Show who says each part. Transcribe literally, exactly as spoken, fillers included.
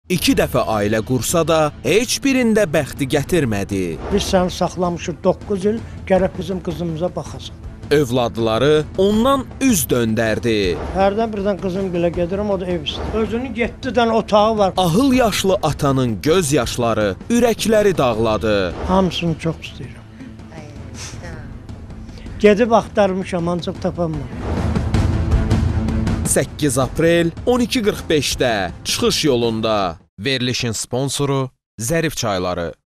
Speaker 1: İki dəfə ailə qursa da, heç birində bəxti gətirmədi.
Speaker 2: Biz səni saxlamışıq doqquz il, gərək bizim qızımıza baxasan.
Speaker 1: Övladları ondan üz döndərdi.
Speaker 2: Hərdən birdən qızım gilə gedirəm, o da ev istəyir. Özünün yeddi dənə otağı var.
Speaker 1: Ahıl yaşlı atanın göz yaşları ürəkləri dağladı.
Speaker 2: Hamısını çox istəyirəm. Gedib axtarmışam, ancaq tapamam.
Speaker 1: səkkiz aprel on iki qırx beşdə çıxış yolunda. Verilişin sponsoru Zərif çayları.